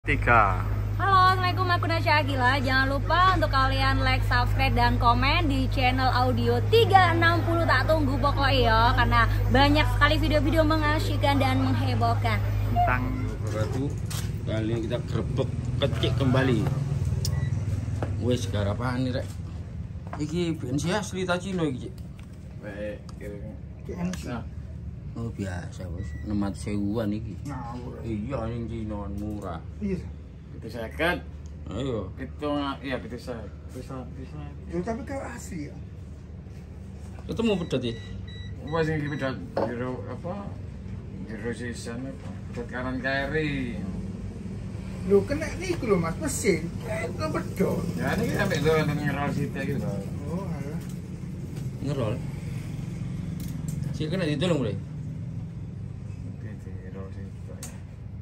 Tiga. Halo, assalamualaikum, aku Nasya Agila. Jangan lupa untuk kalian like, subscribe, dan komen di channel audio 360. Tak tunggu pokoknya ya, karena banyak sekali video-video mengasyikkan dan menghebohkan. Tentang Batu kali ini kita grebek kecik kembali. Wes garapaan nih rek. Iki bensin asli ta Cino iki. baik Nah, Oh biasa wes 600.000-an iki. ngawur. Iya ning Cino murah. Iya. itu second Ayo. itu iya bisa Ya, tapi kalau asli ya. Ketemu pedot ya. wah sing pedot jero apa jero season apa pedot kanan kiri Lu kena niku lho Mas, mesin. Itu bedol. ya ini kita ambil dulu untuk ngerol situ gitu loh. Oh, alah. Ngerol. Si kena ditolong mulai. Gitu, ngerol situ ya.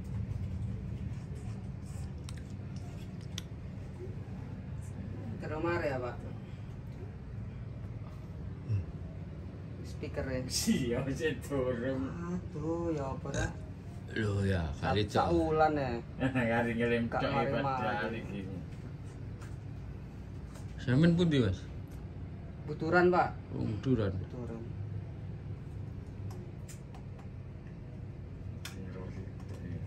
Teromar ya Pak. Speaker ya. Siap sih turun Aduh ya apa dah? Loh ya kali Cak ulan ya. hari ngelim Kak cok mari hebat mari. kali gini Sampean pundi Mas? Buturan Pak. Umuduran. Buturan. ngerol situ ya.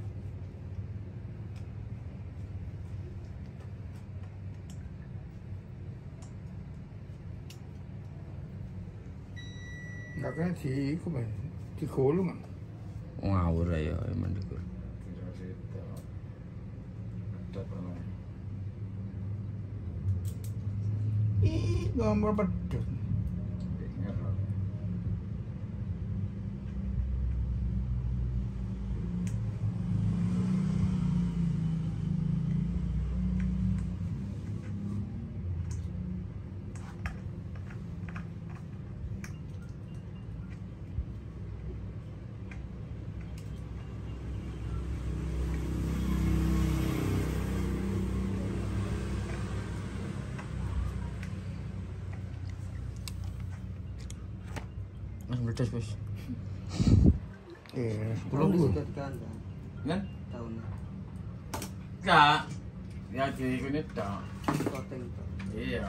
Enggak kena di iku Mas. Di gulung. Ngawur ya emang dikur. ngerol situ pedot ono Ih, gambar bedol. ngerol Mas meledos Bos. Eh, Tahun 10 sudah diganda. kan Tahun. enggak ya di ini dong Koteng. iya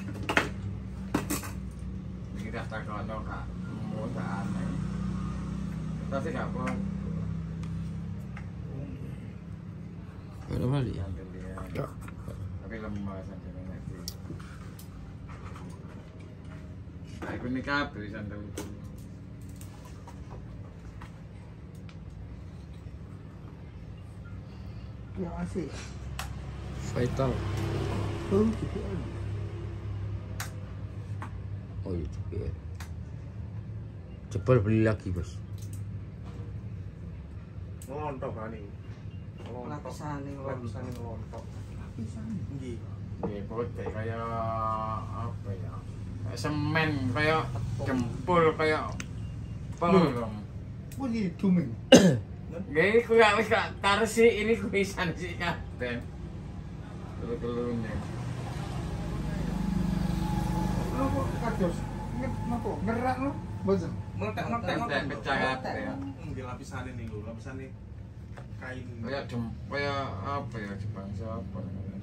kita takut kak mau tak aneh tapi gak apa Ada balik ya. sambil dia Ya. tapi lemah sambil nanti aku ini kabel sandal itu Ya asli. Vital. Oh, gitu. Oh iya juga. Jebol beli lagi Bos. Ngelontok kan ini. Lapisan nih. Lapisan ngelontok. Nggih. dia putih kayak apa ya kayak semen kayak jempol kayak pelong Oh, di duming. gak aku gak wis gak tarsi ini kuisan sih kabeh telur-telurnya Lo kok kados? Napa? Ngerak lo? Bosan. Meletek-meletek Meletek, pecah kabeh ya. Nggih lapisan ini lho, lapisan ini kain. kayak kayak apa ya bangsa apa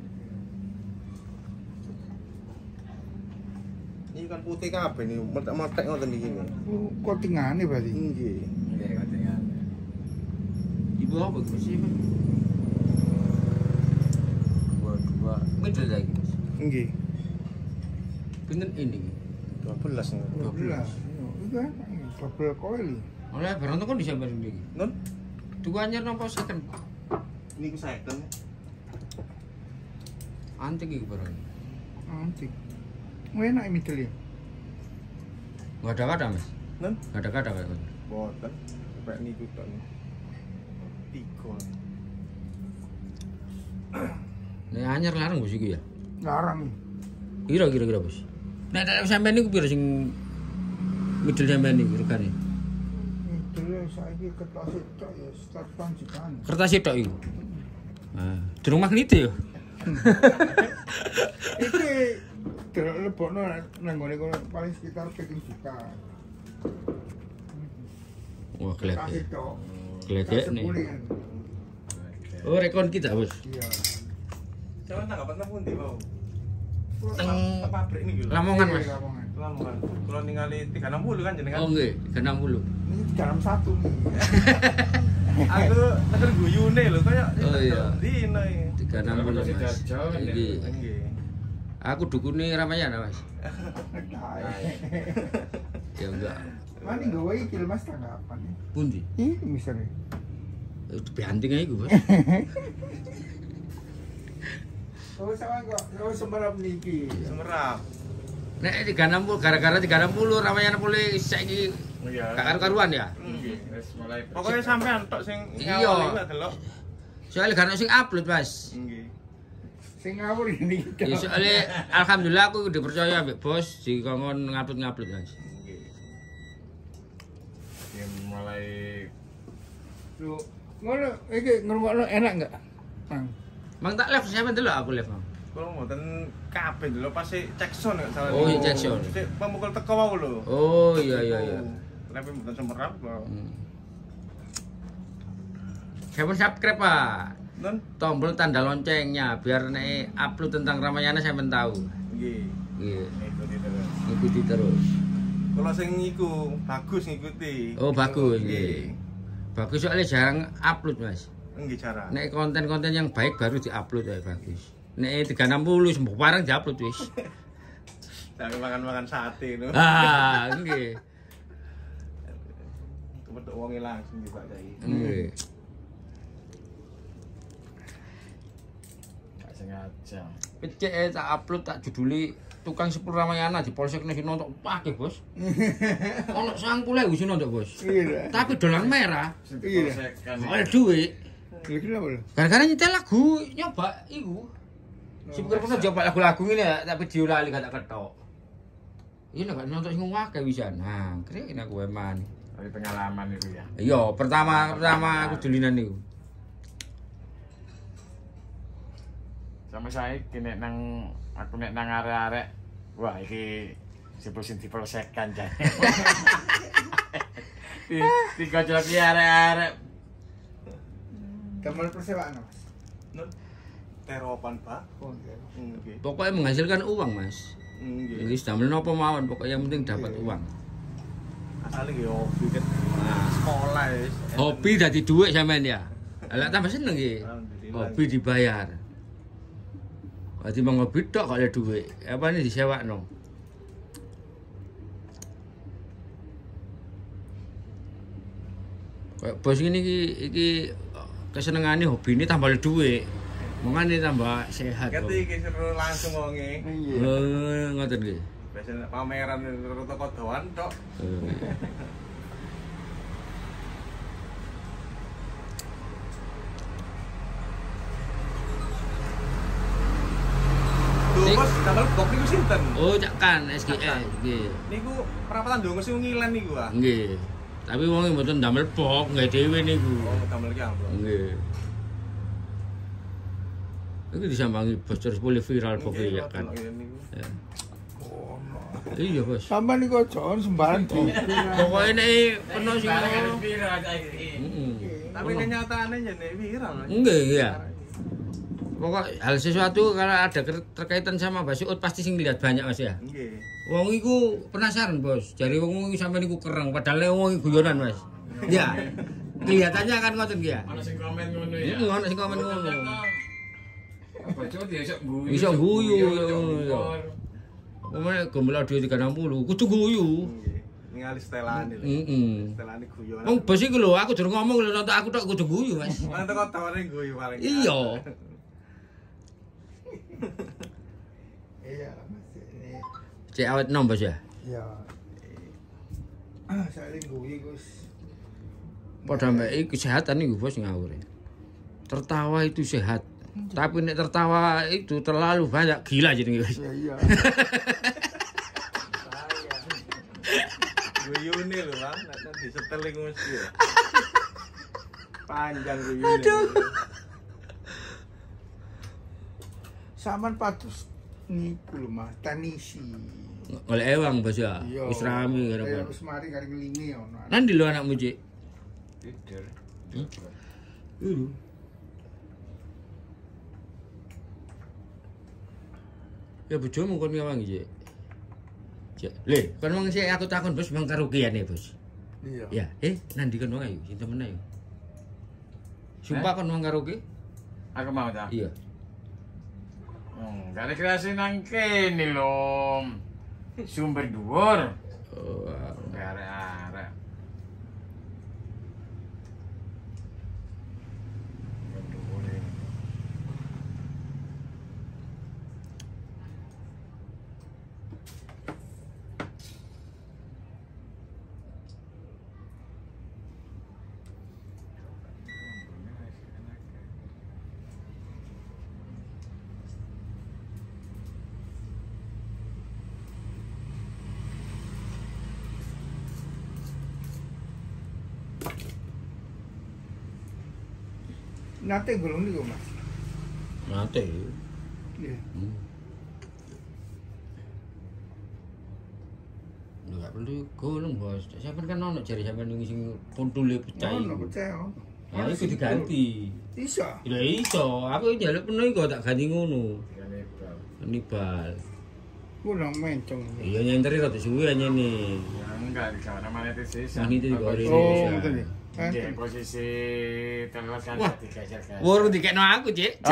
Ini kan putih kabeh nih, meletek-meletek ngoten iki. Oh, coatingane berarti. Nggih. ini katanya Ibu apa Bos sih? Dua middle lagi Bos. Nggih. Pinten ini? 12 nih. 12. Itu kan double coil. Oleh barang tuh kan disambar ini. Non, Dua anyar nopo second. ini ku second. Antik iki barang. Antik. Enak middle ya. Enggak ada kata Mas. Non, Enggak ada kata kayak gitu. boten. Kayak niku tok nih. 3. Nek anyar larang Bos iki ya. Larang nih. Kira-kira Bos. Nek tak sampean niku piro sing middle sampean niku regane? Middle saiki ketok sitok ya start jutaan. Kertas tok iku. Nah, durung magnet ya. Iki delok lebokno nang gone kono paling sekitar 7 juta. Wah, Kasih gledek. tok. Gledek nih. Sepuluh kan. Oh, rekon kita, Bos. Iya. Jangan tanggapan nang pundi mau. Teng Pabrik niki lho. Lamongan, Mas. Iya, Lamongan. Lamongan. Kalau ningali 360 kan jenengan. Oh, nggih, 60. Ini 361 nih. Aku tekan guyune lho kaya. Oh, iya. Dino iki. 360, Mas. Jauh, Iki. Nggih. Aku dukune Ramayana, Mas. Nah, Ya enggak. mana gue iki Mas tanggapan nih? Pundi? Ih, misalnya. Banting aja iku, Bos. Oh, sama kok. Oh, semerap niki. Semerap. Nek 360 gara-gara 360 Ramayana pulih saiki Iya. gak karu-karuan ya. Nggih. Wis mulai Pokoknya sampean tok sing Iya. ngawali lah delok. Soalnya gak ono sing upload, Mas. Nggih. Sing ngawur ini. Ya, soalnya alhamdulillah aku udah percaya ambek bos dikongkon ngupload, Mas. Nggih. yang mulai Lu ngono iki ngrungokno enak enggak? Mang. Mang tak live sampe delok aku live, Mang. Kalau mboten kabeh delok pas cek sound gak salah. Oh, iya, cek sound. Cek pemukul teko wau lho. Oh, iya. Lepe mboten semerap kok. Saya subscribe, Pak. Non? Tombol tanda loncengnya biar nek upload tentang Ramayana sampean tahu. Nggih. Nggih. Ikuti terus. Ikuti terus. Kalau sing iku bagus ngikuti. Oh, bagus. Nggih. Bagus soalnya jarang upload, Mas. Nggih cara. Nek konten-konten yang baik baru diupload ya bagus. Nek 360 sembuh barang diupload wis. Sampai makan-makan sate no. Ah, nggih. Kebetuk wonge langsung di Pak Dai. Nggih. gak sengaja. Pecek tak upload tak juduli tukang sepur Ramayana di polsek nek nonton pake, Bos. Ono 90.000 sing nonton, Bos. Iya. Tapi dolan merah. Iya. Oleh duit. Lha kenapa lho? Gara-gara nyetel lagu nyoba iku. Sing pernah coba lagu-lagu ini ya, tapi video lali gak tak ketok. Ini gak nonton sing akeh wisan. Nah, keren aku eman. Dari pengalaman itu ya. Iya, pertama aku dolinan niku. Sama saya nek nang aku nek nang arek-arek wah iki sing dipelsekan jan. Tiga lagi arek-arek Gambar persewaan, Mas. Non. Teropan Pak. Oh, iya. Nggih. Pokoknya menghasilkan uang, Mas. Nggih. Wis damel napa mawon, pokoknya yang penting dapat uang. Asale nggih hobi kan. Sekolah wis. Hobi dadi duit sampean ya. Lah tambah seneng nggih. Alhamdulillah. Hobi dibayar. Berarti mau ngopi tok kalau duit. Apa ini disewakno? Kayak bos ini iki kesenengane hobi ini tambah duit. Mongane tambah sehat. kok. Ngerti iki seru langsung wonge. Oh, ngoten nggih. Biasanya pameran toko doan tok. Lho Bos, damel blok niku sinten? Oh, cak kan SGE nggih. Niku perapatan dongo sing ngilen niku ah. Nggih. Tapi wong mboten damel bok, nggih dhewe niku. Oh, damel ki apa? Nggih. Iki disambangi bos terus boleh viral pokoknya ya kan. Ya. Iya, Bos. Sampai niku aja sembarang di. Pokoknya nek penuh sing ngono. Tapi kenyataannya jadi viral. Enggak, iya. Pokok hal sesuatu kalau ada terkaitan sama Mbak Suut pasti sing lihat banyak Mas ya. Nggih. Wong iku penasaran, Bos. Jare wong iku sampean iku kereng padahal wong iku guyonan, Mas. Ya. Kelihatannya kan ngoten ya. Ana sing komen ngono ya. Iya, ono sing komen ngono. Apa coba dia iso guyu. Iso guyu ya. Pokoknya gombel audio 360 kudu guyu. Nggih. Ningali setelane. Heeh. Setelane guyon. Wong bos iku lho, aku durung ngomong lho nonton aku tok kudu guyu, Mas. Mana teko tawane guyu paling. Iya. Iya, Mas. Ini. Cek awet nom, Bos ya. Iya. Saya gue Gus. Padha mbek kesehatan niku Bos ngawur. Tertawa itu sehat. Tapi nek tertawa itu terlalu banyak gila jenenge Bos. Iya. Guyune lho, Bang. Nek diseteling mesti. Panjang guyune. Aduh. Saman patus niku lho Mas, tanisi. Oleh ewang Bos ya. Iya. Wis rame Ya gara-gara. wis mari kari ngelingi ono. Nanti lho anakmu, Cik. Tidur. Iku. Ya bojomu kon ngawangi, Cek. Cek. Le, kon wong sik aku takon Bos mang karaokeane, Bos. Iya. Ya, nanti kon wong ayo, sing temen ayo. Sumpah kon mang karaoke? Aku mau ta. Iya. Gak ada kreasi nang kene lho. Sumber dhuwur. Oh, Gak arek-arek. Sumber dhuwur ini. Nate golong niku, Mas. nate. Iya. Enggak perlu golong, Bos. Sampeyan kan ono jare sampeyan sing kontule pecah. Ono percaya. Ah, iku diganti. Iso. Ya iso, aku njaluk penuh kok tak ganti ngono. Nibal. Ku nang mencong. Iya nyenteri rada suwe nyene. Ya enggak, di kamar itu sih. Mang itu juga ada. Oh, betul ya. Di posisi terus kan Wah. digeser-geser. Wurung dikekno aku, Cik.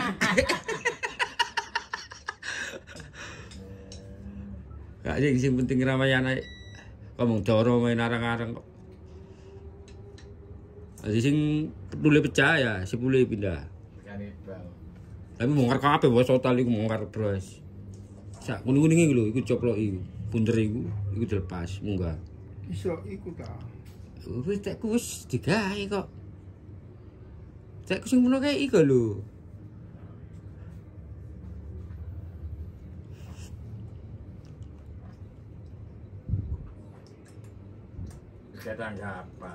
Gak sing penting ramayana ngomong doro main arang-arang kok. Jadi sing peduli pecah ya, sepuluh pindah. Kanibal. Tapi mongkar kabeh bos total iku mongkar bros. Sak kuning-kuning iku lho, iku coplok iku. Bunder iku dilepas munggah. Iso iku ta. Wis tekku wis digawe kok. Tekku sing ngono kae iku lho. Ketanggapan.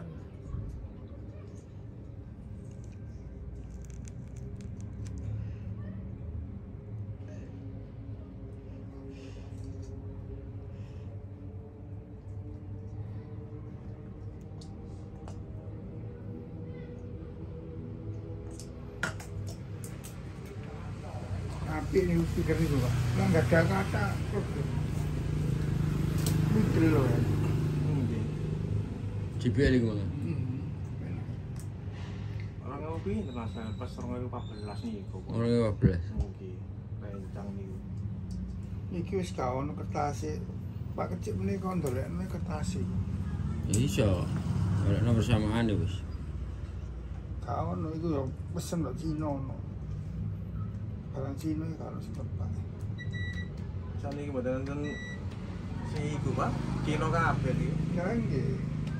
Apik nih speaker niku, Pak. Lah enggak ada kata. Betul loh. JBL iku ngono. Orang ngopi internasional pas 2014 niku. Orang 15. Mungkin rencang niku. Iki wis gak ono kertas. Pak kecil menika ndolekne kertas. Iso. Ora nomor samaan wis. Gak ono iku yo pesen kok Cina ono. Barang Cina iki kalau sing tepat. Sane iki mboten wonten sing iku, Pak. Kilo kabeh iki. Ya nggih.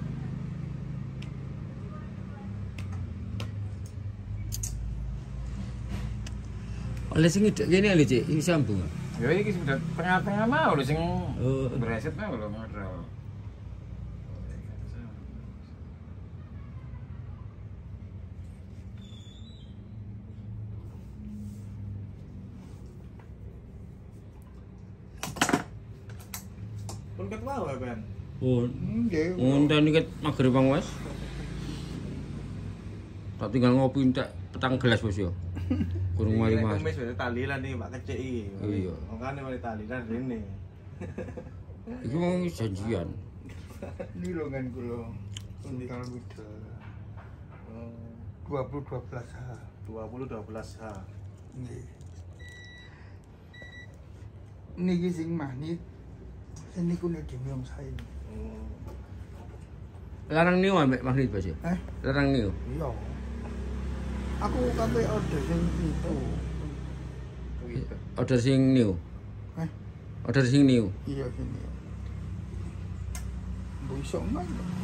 Oleh sing ngidek kene lho, Cik, iki sambung. Ya iki sudah tengah-tengah mau lho sing Oh. bereset mau lho modal. Pun ket wae, Ben. Oh, Nggih. ngonteni ket mager Bang Mas. Tak tinggal ngopi entek petang gelas Bos yo. Kurang mari Mas. Wis wis talilan iki, Pak kecik iki. Iya. Makane mari talilan rene. Iku mau janjian. Ini lho kan kula. Undang Widal. 2012 ha. 2012 ha. Nggih. Niki sing mahnit. Sing niku nek dhewe wong sae. Larang niu ambek magnet Bos yo. Eh, Larang niu. iya. Aku kabeh order sing itu. Order sing niu. Eh, Order sing niu. iya sini. Mbok iso nang.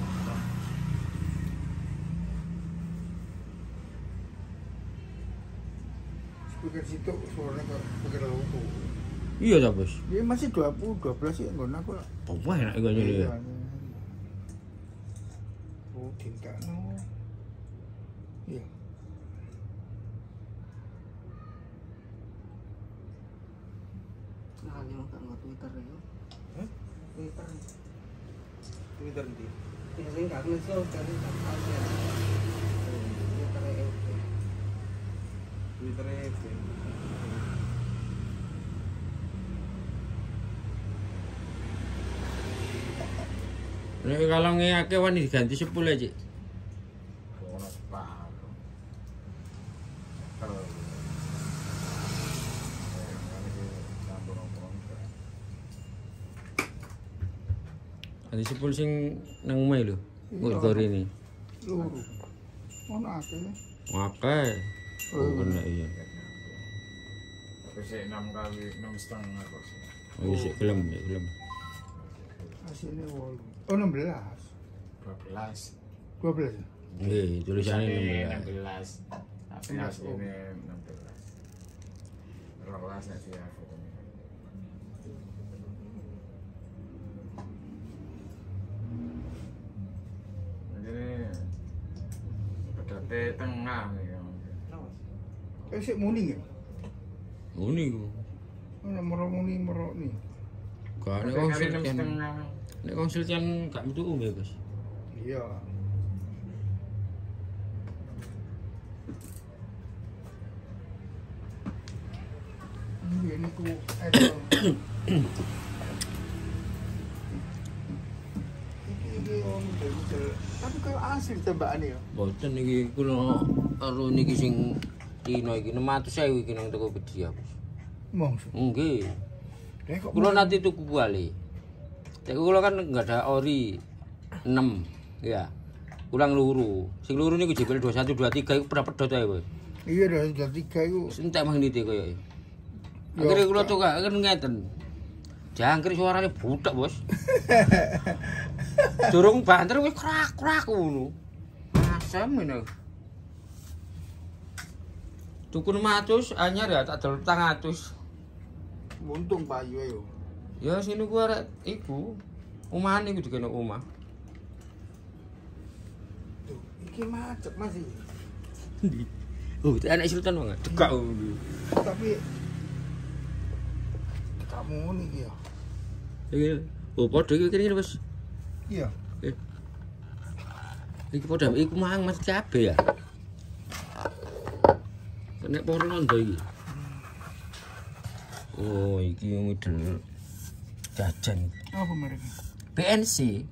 Speaker situ suaranya kok speaker loko. Iya ta Bos. Dia masih 12 sih nggon aku lah. Wah enak iku nyele. Oh, tingkano. Iya. Nah, ini makan nggak Twitter ya. Hah? Twitter. Twitter ndi? Ya, sing gak ngesul dari aja. Twitter ya. Twitter e. Nek kalau ngeyake wani diganti 10 ya, Cik. Ono separo. Kalau Ganti 10 sing nang omahe lho. Nggo rene. Loro. Ono akeh. Akeh. Oh, bener iya. aku sih 6 kali 6,5 aku sih. Oh, sik gelem, gelem. Hasilnya 8. Oh 16. 12. 12. Nggih, tulisane 16. Tapi asline 16. 12 nek sih aku. Jadi pedate tengah nih. Sik muni ya. Muni ku. Nomor muni merok nih. Gak nek konsul kan gak metu ya, Bos. Iya. Ini ku tapi kalau asli tembakan ya. Boten iki kula karo niki sing Tino iki 600.000 iki nang toko Bedia, Bos. Mongso. Nggih. Kok Kula nanti tuku bali. Nek kula kan enggak ada ori 6, ya. Kurang luru. Sing luru niku jebel 21 23 iku pernah pedhot ae, Bos. iya dah 3 iku. Entek magnete koyo iki. Akhire kula tukak kan ngeten. Jangkrik suarane budak, Bos. Durung banter wis krak-krak ngono. Asem ngene. Tuku 600 anyar ya tak dol 400. Untung payu yo. Ya sini gua arek iku. Omahan iku dikene omah. Tuh, iki macet masih. Ndi? Oh, itu anak sultan banget. Dekak. Tapi kamu nih ya. Iki. Oh, padha iki kene, Bos. Iya. Iki padha iku mang Mas cabe ya. Nek poro londo iki. Oh, iki yang ngidel jajan. Apa mereknya? PNC.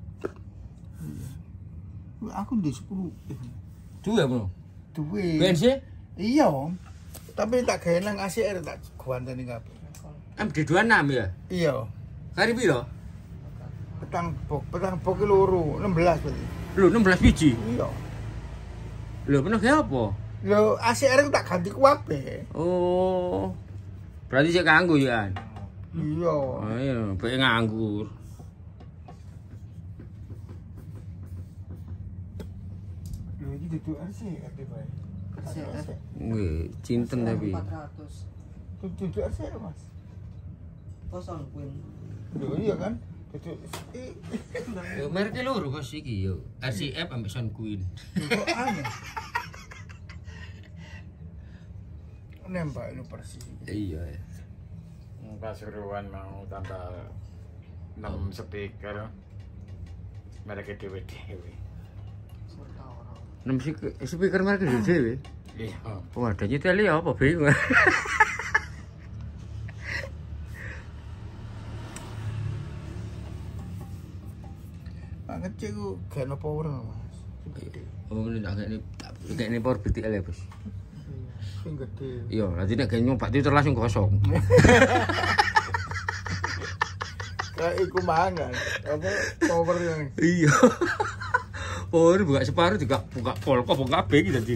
Aku di 10. Dua, Bro. Duwe. PNC? Iya, Om. Tapi tak gawe nang ACR tak ganteni kabeh. MD26 ya? Iya. Kari piro? Petang bok loro, 16 berarti. Lho, 16 biji. Iya. Lho, pernah ge apa? Lho, ACR ku tak ganti kuwabe. Oh. Berarti sik kanggo ya. Iya. Ayo, bae nganggur. Lho iki dudu ACR bae. ACR. Nggih, cinten tapi. 400. Dudu ACR, Mas. Kosong Queen. Lho iya kan? Dudu Yo merke loro Bos iki yo. RCF ambek Sun Queen. kok aneh. Nembak lu persis. Iya ya. Pasuruan mau tambah 6 speaker. Mereka dewe-dewe. 6 speaker merek dhewe. Iya. Wah, ada nyetel ya apa bingung. Banget cek ku gak ono power Mas. Oh, ini ini power BTL ya, Bos. Sing gede. Iya, nanti nek nyoba itu langsung kosong. Kayak iku mangan. Apa power yang Iya. Power buka separuh juga buka pol kok buka kabeh iki dadi.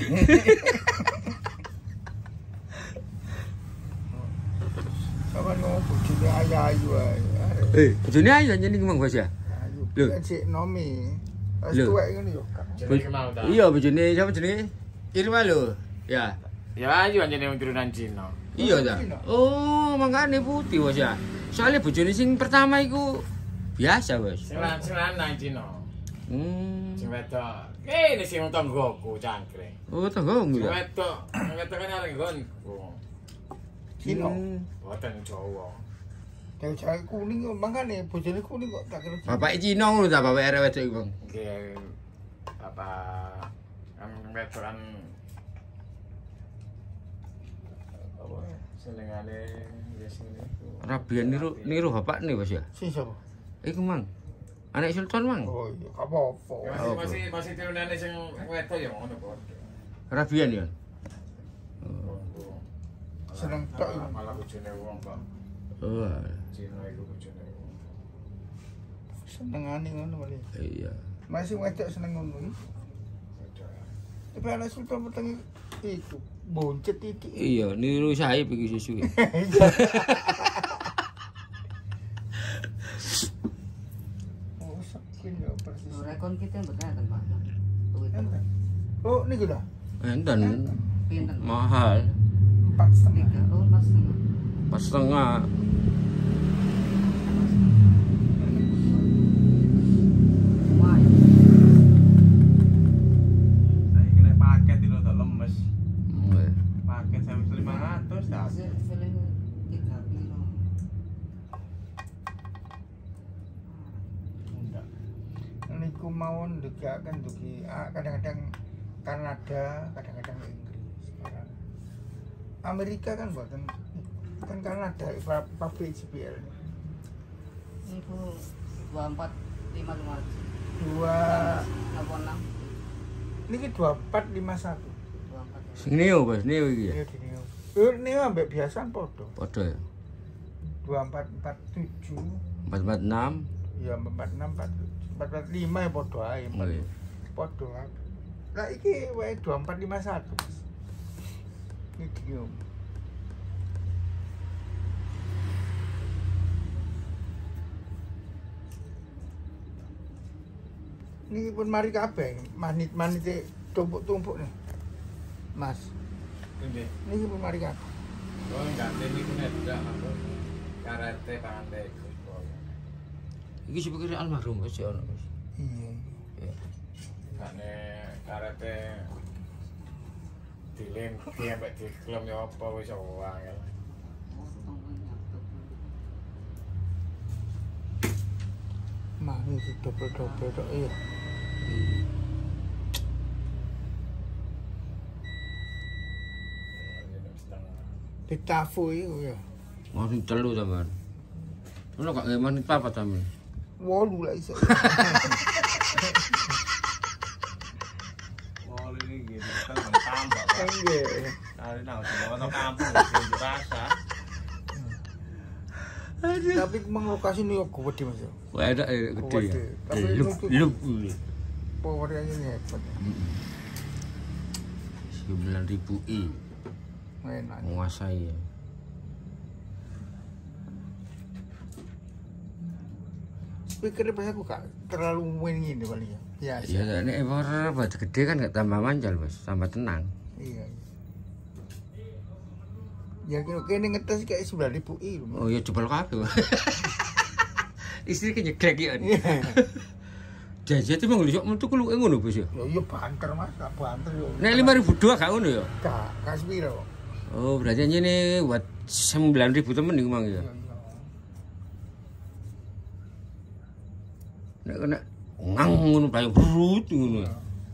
apa no bojone ayu ae. Bojone ayo nyeneng Mang Bos ya. Ayu. Lho. Kan sik nomi. Wis Lho. tuwek ngono yo. Jenenge mau ta? Iya, bojone siapa jenenge? Irma lho. Ya. Ya ayo anjene wong turunan Cina. Iya ta. Oh, mangkane putih Bos ya. Soalnya bojone sing pertama iku biasa, Bos. Sing lanang Cina. Sing Hmm. wedok. Kene sing tanggoku cangkring. Oh, tanggomu Sing ya. wedok kan arek nggonku. Cina. Boten Jawa. Kayak cewek kuning mangkane bojone kuning kok tak kira. Bapak Cina ngono ta, bapak arek wedok iku, Bang. Nggih apa kan wedok kan apa senengane ya sing niku. Rabian niru bapak nih, Bos ya. Sing sapa? Iku Mang. Anak Sultan mang. Oh iya, apa-apa. Masih tirunane sing wedok ya ngono padha. Rabian ya. Seneng tok iki. Malah bojone wong kok. Oh. Cina iku bojone wong. Senengane ngono kali. Iya. Masih wedok seneng ngono iki. Tapi anak Sultan peteng iku boncet titik. Iya, niru saya iki susu. Oh, sakin ya persis. Rekon kita betul Pak. Enten. Oh, niku dah. Enten Pinten? mahal. 4,5. Oh, pas setengah. Pas setengah. Wah, ya. Saya kena paket itu tak lemes. Iya. Paket sampai 500 dah. Feeling 3 kilo. Enggak. Niku mawon dugakan dugi kadang-kadang Kanada, kadang-kadang Inggris. Amerika kan buatan kan Kanada pabrik JBL. Itu 2455. 2 niki 2451. 24. Sing neo, Bos, neo iki ya. Iya di Neo. Ini ambek biasa podo. Padha ya. 2447. 446. Ya 4647. 445 ya podo ae. Oh, iya. Podo. Lah iki wae 2451. Iki di Neo. Ini pun mari kabeh, manit-manit tumpuk-tumpuk nih. Mas, Nggih. ini pun mari kabeh. Oh, ganti niku nek ndak aku. Karate pangante iku. Iki sepikir almarhum Bos ya ono, Bos. Iya. Ya. Kane karate dilem ki ambek diklem ya apa wis angel. Mah ini double-double tok iya. Ditafu iku ya. Mau telu sampean. Ono gak nggih manit papat sampean. 8 lah iso. Oh, ini gitu. Kan tambah. Pak. Nggih. Nah, nang semua kampung sing dirasa. Tapi memang lokasi ini kok gede Mas. Wah, ada gede ya. Tapi Lup. powernya ini hebat. 9.000 I Enak. menguasai ya. Speakernya pas aku gak terlalu main gini paling ya. Biasa. Ya ini batu gede kan gak tambah manjal Bos, tambah tenang. Iya. Ya kene ngetes kayak 9.000 I. Oh ya jebol kabeh. Istri nyeglek ya. Jajan itu mung lho metu kuluke ngono Bos ya. Ya iya banter Mas, gak banter yo. Nek 5.002 gak ngono ya. Gak sepiro. Oh, berarti ini buat 9.000 temen iku mang ya. Iya iya. Nek kena ngang ngono bae brut ngono.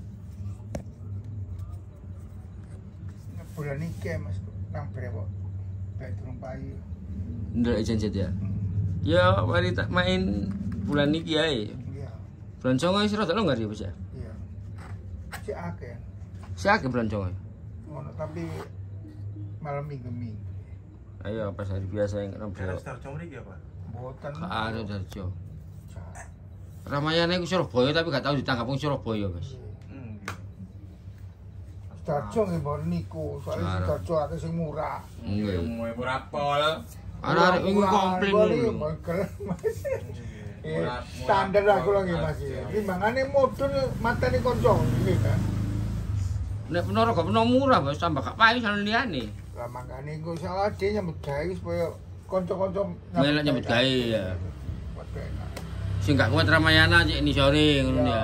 Bulan iki Mas nang berapa? Baik turun payu. Ndelok janjet ya. Ya, mari tak main bulan iki ae. Iya. Bulan Songo wis rada longgar ya, Bos ya. Iya. Si akeh. Siake bulan Songo. Ngono tapi malam minggu. Ayo pas hari biasa yang kena Harus belok. tarjong mriki apa? Mboten. Ada Darjo. Ramayana iku Surabaya tapi gak tau ditangkap wong Surabaya, Bos. Darjo nggih mbon niku, soalnya Darjo akeh sing murah. Nggih. Umume ora pol. Arek wingi komplain Iya, ngono. Mas. Standar aku lagi Mas. Timbangane mudun matane kanca iki kan. Nek penara gak peno murah, Bos, tambah gak payu sak liyane. Lah makane iku salah dhewe nyambut gawe supaya kanca-kanca Melok nyambut gawe ya. Waduh enak. Sing gak kuat Ramayana cek ini sore ngono ya.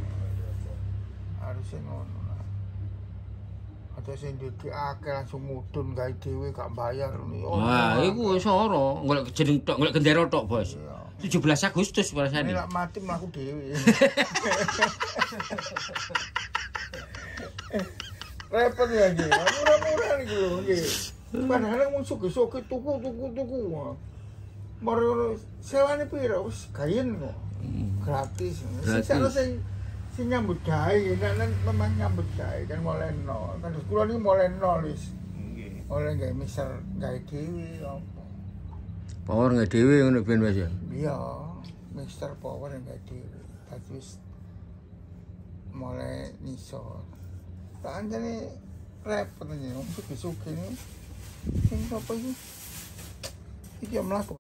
Harus ngono lah. Ada sing duwe akeh langsung mudun gawe dhewe gak bayar ngono. Wah, iku wis ora, golek jeneng tok, golek gendera tok, Bos. Iya. 17 Agustus Ini rasane. lak mati mlaku dhewe. Repot ya iki. Murah-murah iki lho nggih. Padahal mung suge-suge tuku. Moro sewane piro wis gayen kok. gratis. Gratis. Sing nyambut gawe kan memang nyambut gawe kan mulai nol. Kan kula niki mulai nol wis. Nggih. Oleh gawe mixer gawe dhewe apa. Power nggak dewe ngono ben Mas ya. Iya, mixer power gawe dhewe. Dadi wis mulai nisor. Tak anjane repot aja, wong sugih-sugih ini. Sing apa iki? Iki mlaku.